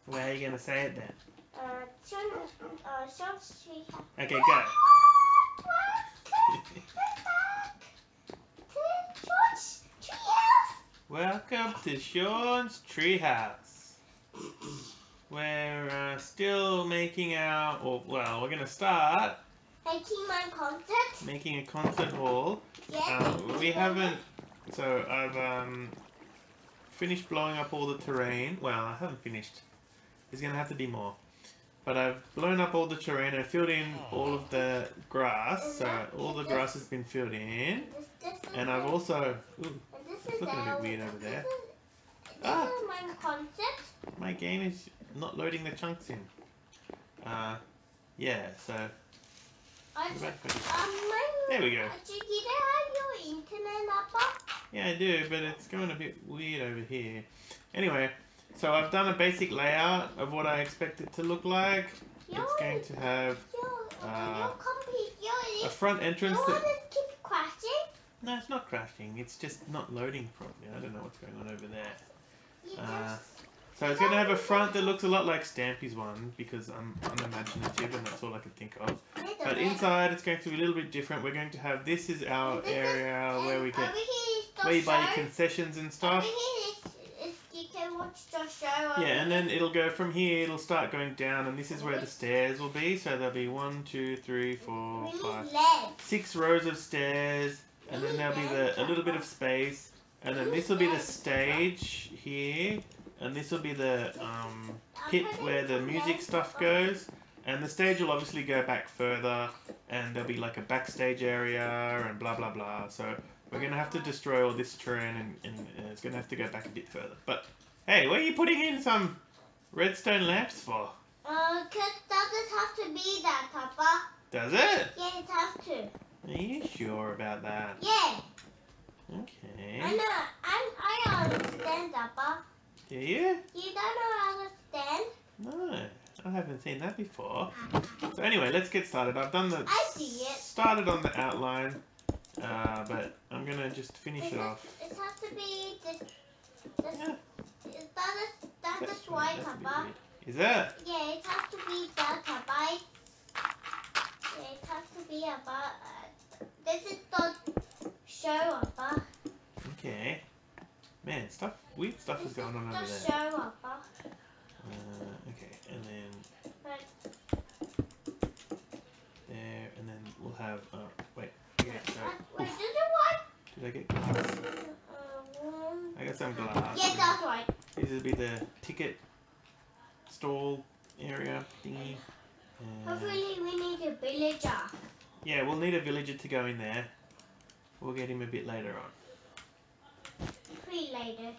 Where are you going to say it then? Sean's Treehouse. Okay, go. Welcome to Sean's Treehouse. We're still making we're going to start making a concert hall. We haven't, so I've finished blowing up all the terrain. Well, I haven't finished. There's going to have to be more. But I've blown up all the terrain and filled in all of the grass. So all the grass has been filled in. And I've also... Ooh, it's looking a bit weird over there. My game is not loading the chunks in. Yeah, so... There we go. Do you have your internet, Papa? Yeah, I do, but it's going a bit weird over here. Anyway, so I've done a basic layout of what I expect it to look like. It's going to have a front entrance that... keep crashing? No, it's not crashing. It's just not loading properly. I don't know what's going on over there. So it's going to have a front that looks a lot like Stampy's one because I'm unimaginative and that's all I could think of. But inside it's going to be a little bit different. We're going to have, this is our area where we get, where you buy your concessions and stuff. You can watch the show. Yeah, and then it'll go from here, it'll start going down and this is where the stairs will be. So there'll be 1, 2, 3, 4, 5, 6 rows of stairs. And then there'll be a little bit of space. And then this will be the stage here. And this will be the pit where the music stuff goes. And the stage will obviously go back further. And there'll be like a backstage area and blah blah blah. So we're going to have to destroy all this terrain and it's going to have to go back a bit further. But hey, what are you putting in some redstone lamps for? Because does it have to be that, Papa? Does it? Yeah, it has to. Are you sure about that? Yeah. Okay. I know. I understand, Papa. Do you? You don't understand? No, I haven't seen that before. So anyway, let's get started. I've done the... I see it. Started on the outline, but I'm going to just finish it off. It has to be this Yeah. That is why, Papa. Is that? Yeah, it has to be that, Papa. Yeah, it has to be about... this is the show, Papa. Okay. Man, weird stuff is going on over there. The show, Papa. Okay, and then there, and then we'll have. Wait. Okay, so. Wait, this is what? Did I get glass? I got some glass. Yes, that's right. This will be the ticket stall area thingy. Hopefully, we need a villager. Yeah, we'll need a villager to go in there. We'll get him a bit later on. Later.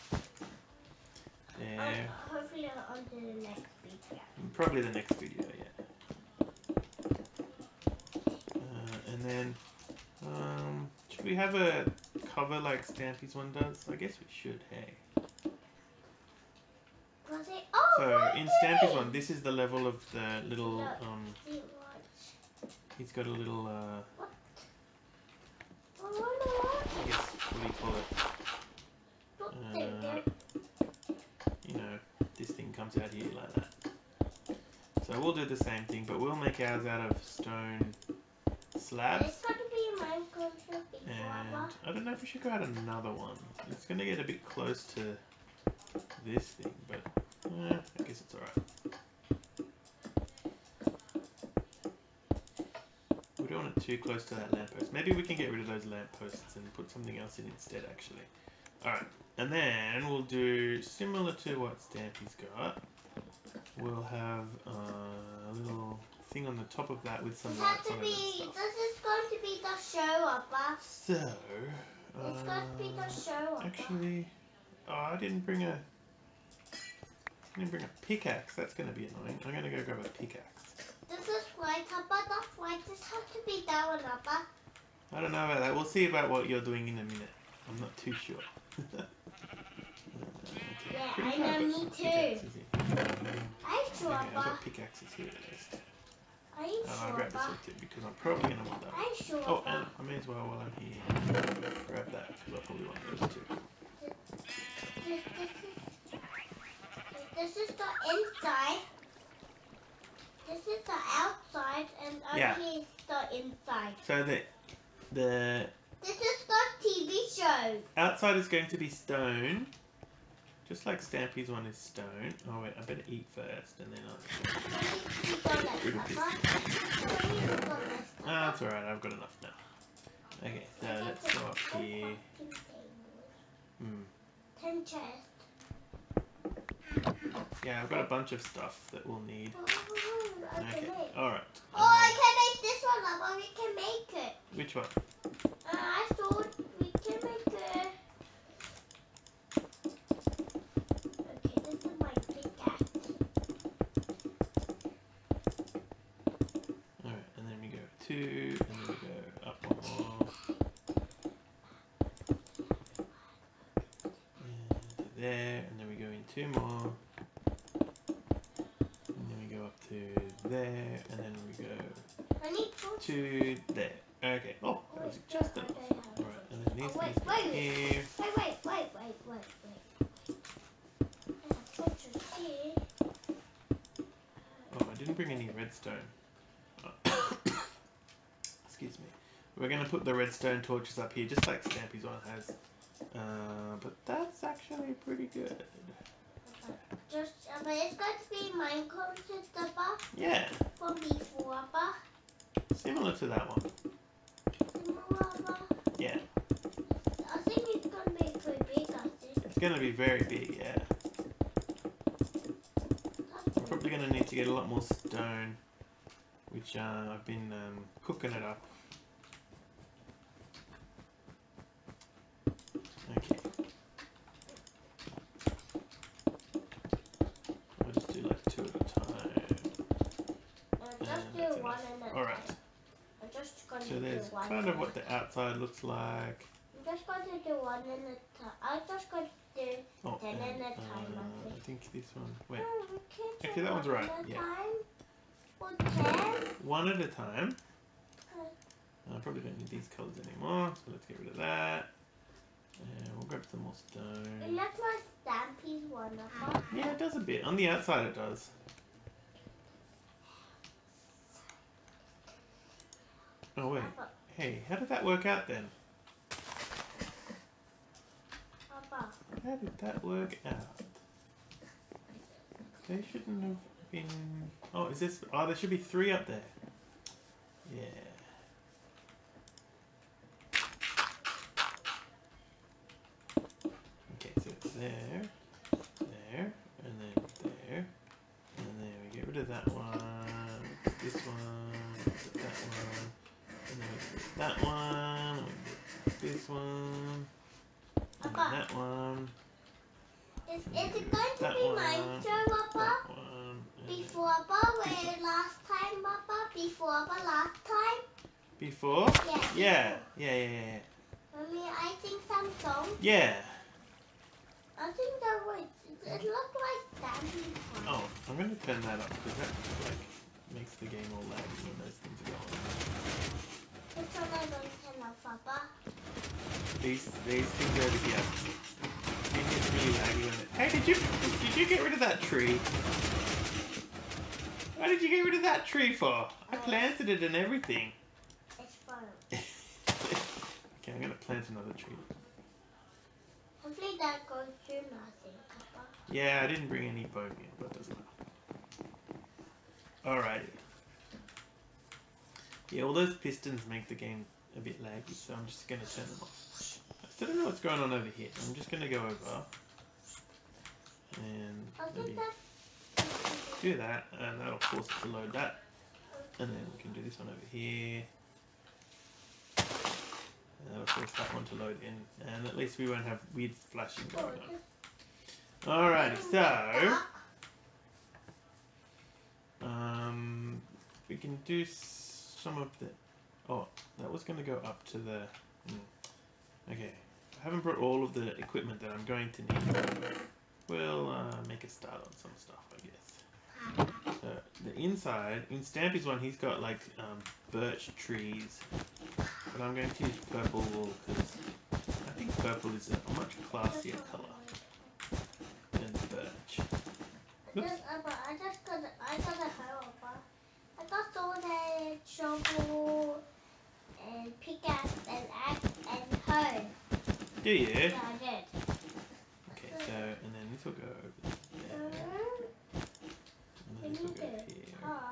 There. Hopefully on the next video. Probably the next video, yeah. And then, should we have a cover like Stampy's one does? I guess we should, hey. So in Stampy's one, this is the level of the little, he's got a little, I guess, what do you call it? You know, this thing comes out here like that. So we'll do the same thing, but we'll make ours out of stone slabs. It's going to be Minecraft. And I don't know if we should go out another one. It's going to get a bit close to this thing, but I guess it's alright. We don't want it too close to that lamppost. Maybe we can get rid of those lampposts and put something else in instead, actually. Alright, and then we'll do similar to what Stampy's got. We'll have a little thing on the top of that with some lights on it and stuff. This is going to be the show, Papa. So, it's going to be the show, Papa. Actually, I didn't bring a pickaxe. That's going to be annoying. I'm going to go grab a pickaxe. This is right, Papa. That's right. This has to be that one, Papa. I don't know about that. We'll see about what you're doing in a minute. I'm not too sure. Yeah, Pretty I hard, know, but me too. pickaxes here. I'm sure, Okay, I've Papa. got pickaxes here at least. I'm I'll sure, grab this Papa. one too because I'm probably going to want that. I'm sure, Oh, Papa. and I may as well while I'm here grab that because I probably want those too. this is the inside. This is the outside, and over here is the inside. So the this is the TV show. Outside is going to be stone, just like Stampy's one is stone. Oh wait, I better eat first, and then I'll. That's alright. I've got enough now. Okay, so let's go up here. 10 chests. Yeah, I've got a bunch of stuff that we'll need. Okay, alright. Oh, I can make this one up, or we can make it. Which one? I thought we can make it. Okay, this is my pickaxe. Alright, and then we go 2, and then we go up one more. And to there, and then we go in 2 more. And then we go up to there, and then we go to there. Okay. Oh, that was just enough. Alright, and then these things go here. Wait. Oh, I didn't bring any redstone. Excuse me. We're going to put the redstone torches up here, just like Stampy's one has. But that's actually pretty good. But it's going to be Minecraft stuff. Yeah. From before, Similar to that one. Yeah. I think it's going to be pretty big, I think. It's going to be very big, yeah. We're probably going to need to get a lot more stone, which I've been cooking it up. Okay. I'll just do like 2 at a time. Just do one at a time. Alright. So there's kind of what the outside looks like. I'm just going to do one at a time. I'm just going to do 10 at a time, I think this one. Wait. Okay, Actually, that one's right. Yeah. Or 10. One at a time. I probably don't need these colours anymore, so let's get rid of that. And we'll grab some more stone. And that's my Stampy's one, Papa. Yeah, it does a bit. On the outside it does. Oh wait. Papa. Hey, how did that work out then? Papa. How did that work out? They shouldn't have been... Oh, is this... Oh, there should be 3 up there. Yeah. Okay, so it's there, there, and then there, and then we get rid of that one, put this one, put that one, and then we put that one, we put this one, and then that one. Is it going to be mine too, Papa? Before, Papa, where last time, Papa? Before, Papa, last time? Before? Yeah. Yeah. Mommy, I think some song. Yeah. I think that was, it looked like Stampy's one. Oh, I'm going to turn that up because that like makes the game all laggy when those things are going. Which one am I going to turn up, Papa? These things over here. It gets really laggy when it... Hey, did you get rid of that tree? What did you get rid of that tree for? I planted it and everything. It's fun. Okay, I'm gonna plant another tree. Hopefully that goes through nothing, Papa. Yeah, I didn't bring any bone yet, but it doesn't matter. Alrighty. Yeah, all those pistons make the game a bit laggy, so I'm just gonna turn them off. I still don't know what's going on over here. I'm just gonna go over and maybe do that, and that'll force it to load that. And then we can do this one over here. And that'll force that one to load in. And at least we won't have weird flashing going on. Alrighty, so we can do some of the... Oh, that was going to go up to the... Okay, I haven't brought all of the equipment that I'm going to need. We'll make a start on some stuff, I guess. So the inside, in Stampy's one, he's got like birch trees, but I'm going to use purple wool because I think purple is a much classier colour than birch. I got a hoe, Papa. I got sword, shovel, and pickaxe, and axe, and hoe. Do you? Yeah, I did. Okay, so, and then this will go over there. And then this will go here.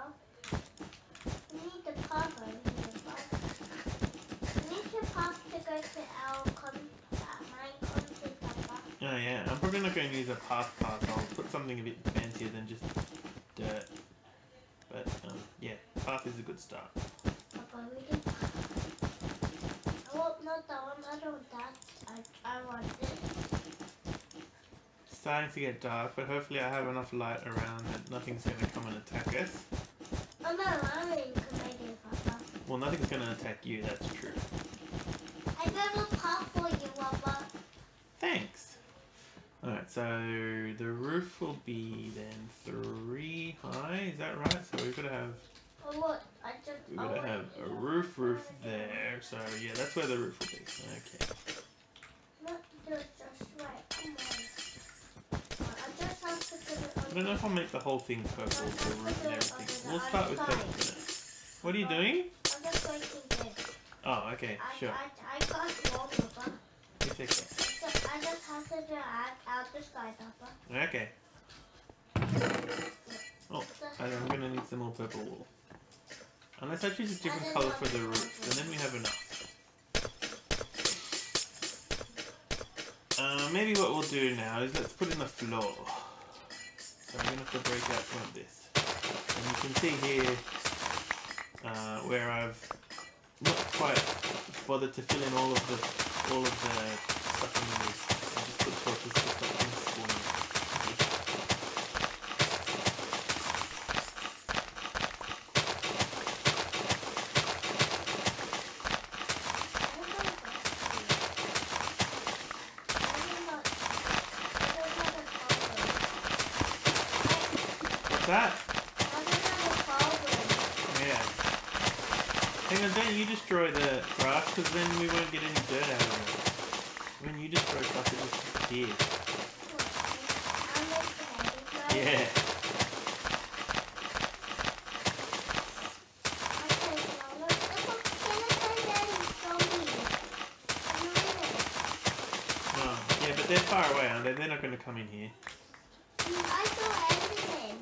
We need the path over here. We need the path to go to our mine country, Papa. Oh yeah, I'm probably not going to use a path. I'll put something a bit fancier than just dirt. But yeah, path is a good start. Papa, we can. Oh, not that one. I don't want that. I want this. It's starting to get dark, but hopefully I have enough light around that nothing's going to come and attack us. Oh no, I'm in Canadian, Papa. Well, nothing's going to attack you, that's true. I got a path for you, Papa. Thanks. Alright, so the roof will be then 3 high, is that right? So we've got to have... Oh, look, We're going to have a roof there, so yeah, that's where the roof will be. Okay. Not just right, come on. I just have to put it on. I don't know if I'll make the whole thing purple, the roof and everything. We'll start with purple for now. What are you doing? I'm just making this. Oh, okay, sure. I got small, Papa. You take that. I just have to do out the sky, Papa. Okay. Oh, I'm going to need some more purple wool. Unless I choose a different colour for the roof, and then we have enough. Maybe what we'll do now is let's put in the floor. So I'm going to have to break out some of this. And you can see here where I've not quite bothered to fill in all of the stuff in the roof. I just put torches to stop things spawning. That? Yeah. Hang on, don't you destroy the grass, because then we won't get any dirt out of it. When you destroy stuff, it just disappears. Yeah. Oh, yeah, but they're far away, aren't they? They're not going to come in here. I saw everything.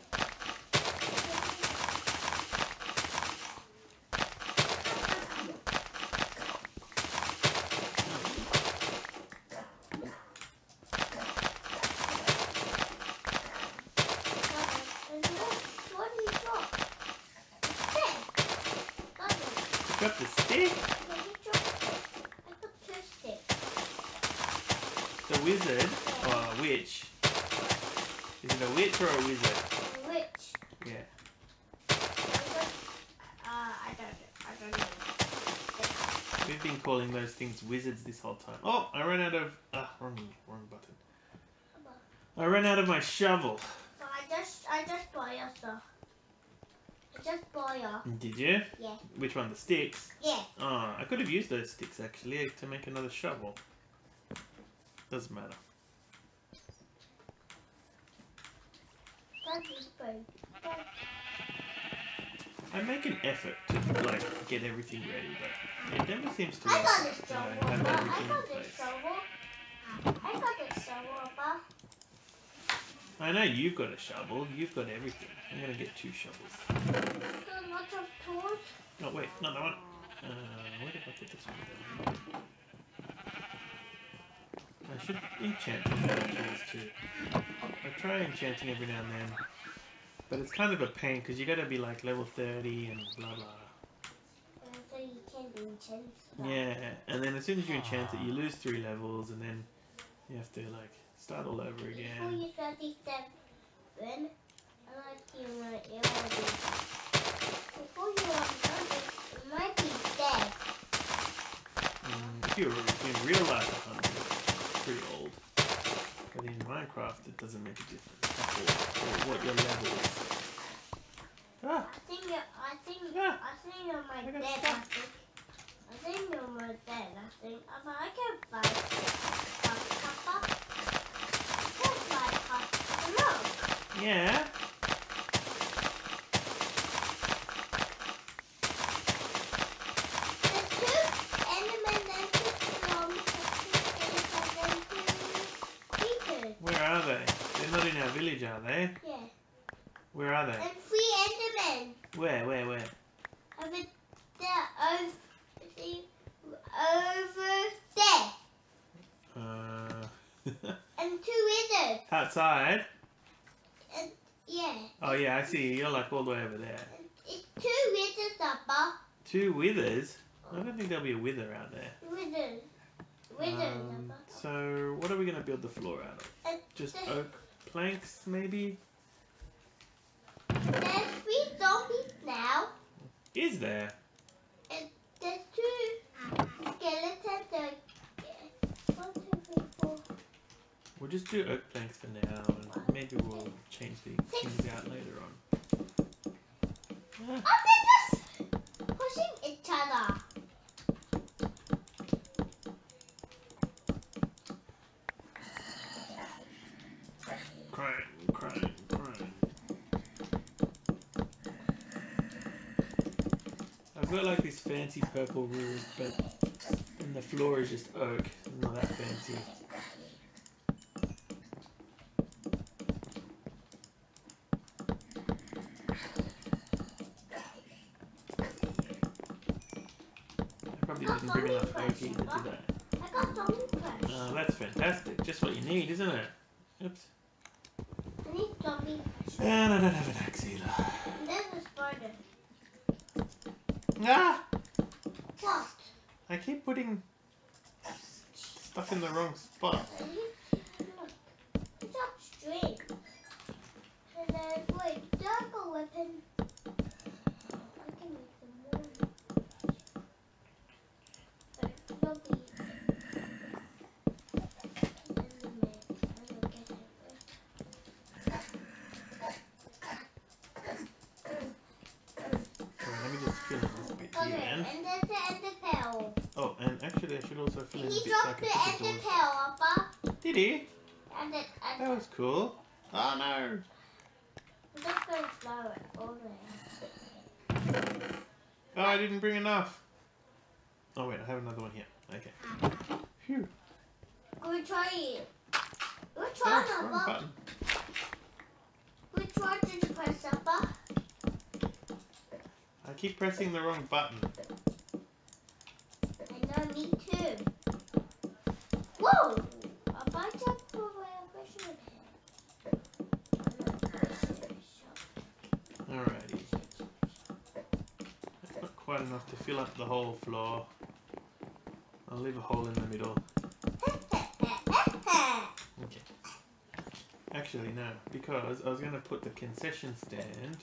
What do you got? A stick. You got the stick? Yeah, you dropped it. I got 2 sticks. The wizard, or a witch. Is it a witch or a wizard? Which? Yeah. I don't know. We've been calling those things wizards this whole time. Oh, I ran out of... wrong button. I ran out of my shovel. But I just bought your stuff. I just bought your. Did you? Yeah. Which one? The sticks? Yeah. Oh, I could have used those sticks actually to make another shovel. Doesn't matter. That is big. I make an effort to like get everything ready, but it never seems to I work. got this So I shovel. have I everything in got this place. shovel. I got this shovel, Papa. I know you've got a shovel. You've got everything. I'm gonna get 2 shovels. So lots of tools. Oh wait, not that one. Where did I put this one? I should enchant some other tools too. I try enchanting every now and then, but it's kind of a pain because you gotta be like level 30 and blah blah. So you can't enchant. Yeah, and then as soon as you enchant it, you lose 3 levels, and then you have to like start all over Before again. you 37, I like you might already. Before you are 100, you might be dead. If you're in real life 100, it's pretty old. But in Minecraft, it doesn't make a difference or what your level is. Ah, I think you might I got dead. stuck. I think you might dead. But I can fly. Papa. I can fly. Look. Yeah. Where are they? They're not in our village, are they? Yeah. Where are they? And 3 Endermen. Where? Over there. Over there. And 2 wizards. Outside? And, yeah. Oh yeah, I see. You're like all the way over there. It's 2 wizards, Papa. 2 withers? I don't think there'll be a wither out there. Wizards. So, what are we going to build the floor out of? Just oak planks, maybe? There's 3 zombies now. Is there? And there's 2 skeletons. 1, 2, 3, 4. We'll just do oak planks for now, and maybe we'll change these things out later on. Oh, they're just pushing each other. Crying. I've got like this fancy purple roof, but and the floor is just oak, not that fancy. I probably didn't bring enough oak either, did I? I got zombie flesh. Oh, that's fantastic. Just what you need, isn't it? Oops. I need zombie flesh. And I don't have an axe either. And there's a spider. Ah! What? I keep putting stuff in the wrong spot. Look. It's upstream. And there's a dagger weapon. I can make some more. But nobody. Let me just fill in this bit here then. And there's the ender pearl. Oh, and actually I should also fill in He bits dropped like the a put the ender doors. pearl, Papa. Did he? And That was cool. Oh no! I'm just going to throw it all there. Oh, I didn't bring enough. Oh wait, I have another one here. Okay. Phew. Good try it. Good Oh, try, wrong Papa. button. Good try to press, Papa. I keep pressing the wrong button. I know, me too. Whoa! Papa jumped for where I should have. Alrighty. That's not quite enough to fill up the whole floor. I'll leave a hole in the middle. Okay. Actually, no, because I was going to put the concession stand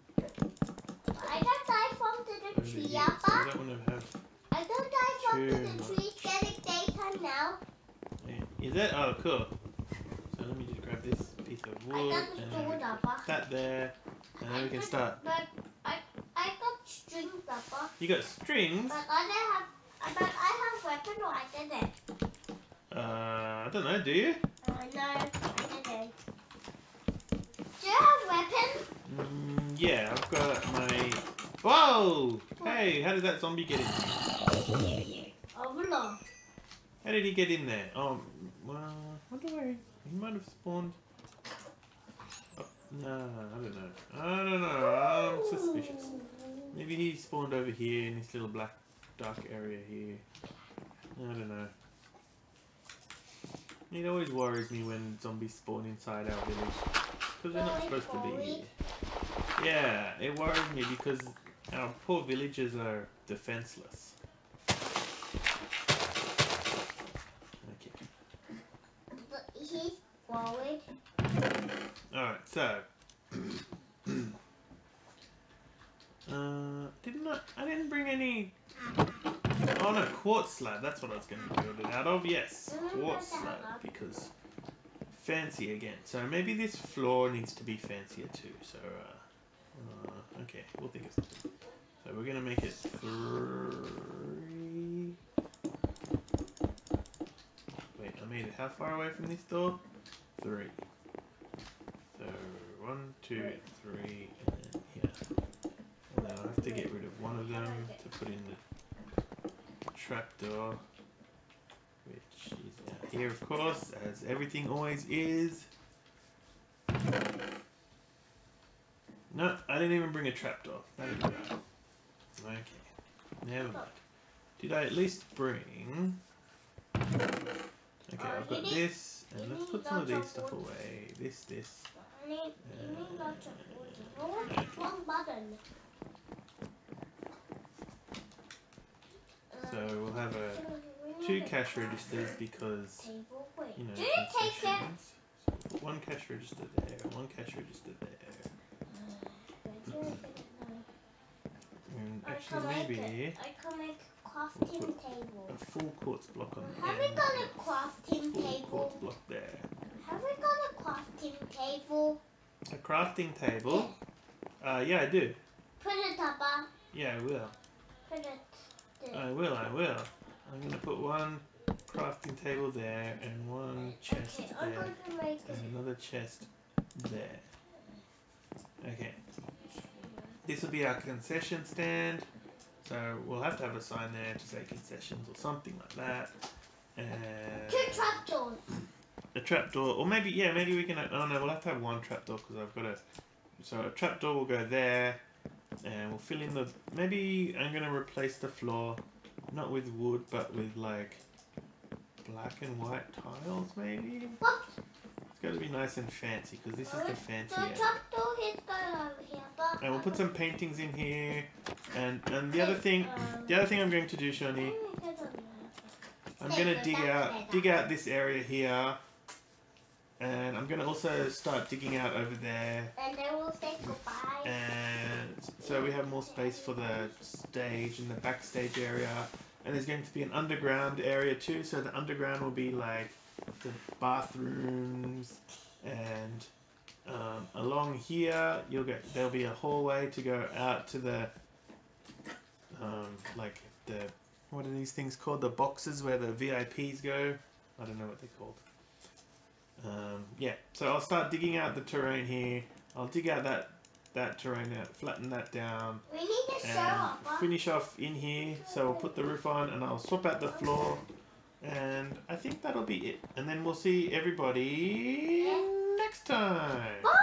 I got die from the over tree, here, so I Papa. don't want to have... I got die from too the tree. It's getting daytime now. Is that? Oh, cool. So let me just grab this piece of wood I got the and sword, Papa. that there, and then we can start. But I got strings, Papa. You got strings? But I don't have. But I have weapon or I didn't. I don't know, do you? No, I didn't. Do you have weapons? Yeah, I've got my... Whoa! Hey, how did that zombie get in? Oh, no. How did he get in there? Oh, well, what do I... He might have spawned... Oh, no, I don't know. I'm suspicious. Maybe he spawned over here in this little black dark area here. I don't know. It always worries me when zombies spawn inside our village. Because they're not supposed to be here. Yeah, it worries me because our poor villagers are defenseless. Okay. But he's worried. Alright, so... I didn't bring any... Oh no, quartz slab, that's what I was going to build it out of. Yes, quartz slab, because fancy again. So maybe this floor needs to be fancier too. So, okay, we'll think of something. So we're going to make it 3... Wait, I made it how far away from this door? 3. So, 1, 2, 3, and then here. And then I'll have to get rid of one of them to put in the trapdoor, which is out here, of course, as everything always is. No, I didn't even bring a trapdoor. That is right. Okay, never mind. Did I at least bring... Okay, I've got this, and let's put some of these stuff away. This. You need lots of wood. One button. So we'll have 2 cash registers because, you know, Do you take it? concessions. So one cash register there, one cash register there. And actually maybe I can make a crafting table. a full quartz block on the Have end. we got a crafting Full table? quartz block there. Have we got a crafting table? A crafting table? Yeah, I do. Put it up, Yeah, I will. put it there. I will. I'm going to put one crafting table there and one chest Okay, I'm there going to make it. and another chest there. Okay. This will be our concession stand. So we'll have to have a sign there to say concessions or something like that. And 2 trapdoors. a trapdoor, or maybe we can. Oh no, we'll have to have one trapdoor because I've got a. So a trapdoor will go there, and we'll fill in the. Maybe I'm gonna replace the floor, not with wood, but with like black and white tiles, maybe. What? It's got to be nice and fancy because this is the fancy The area. trapdoor is going over here, but And we'll put some paintings in here, and the other thing I'm going to do, Shani, I'm gonna dig out this area here, and I'm gonna also start digging out over there, And then we'll say goodbye. and so we have more space for the stage and the backstage area, and there's going to be an underground area too. So the underground will be like the bathrooms, and along here there'll be a hallway to go out to the like the. What are these things called? The boxes where the VIPs go? I don't know what they're called. Yeah, so I'll start digging out the terrain here. I'll dig out that terrain out, flatten that down, We need a and shower. finish off in here. So I'll put the roof on and I'll swap out the floor. And I think that'll be it. And then we'll see everybody next time. Bye.